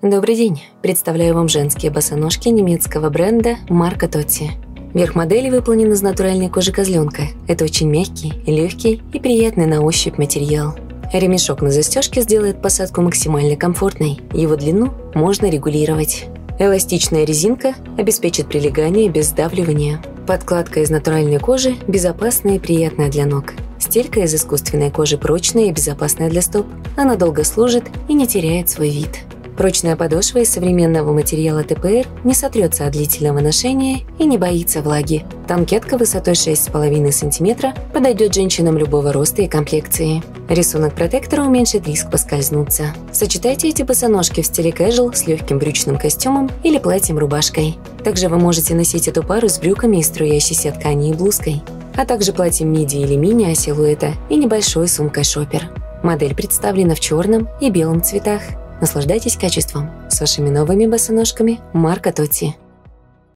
Добрый день! Представляю вам женские босоножки немецкого бренда Марка Тотти. Верх модели выполнен из натуральной кожи козленка. Это очень мягкий, легкий и приятный на ощупь материал. Ремешок на застежке сделает посадку максимально комфортной. Его длину можно регулировать. Эластичная резинка обеспечит прилегание без сдавливания. Подкладка из натуральной кожи безопасная и приятная для ног. Стелька из искусственной кожи прочная и безопасная для стоп. Она долго служит и не теряет свой вид. Прочная подошва из современного материала ТПР не сотрется от длительного ношения и не боится влаги. Танкетка высотой 6,5 см подойдет женщинам любого роста и комплекции. Рисунок протектора уменьшит риск поскользнуться. Сочетайте эти босоножки в стиле casual с легким брючным костюмом или платьем-рубашкой. Также вы можете носить эту пару с брюками из струящейся ткани и блузкой, а также платьем миди или мини силуэта и небольшой сумкой-шопер. Модель представлена в черном и белом цветах. Наслаждайтесь качеством с вашими новыми босоножками Марка Тотти.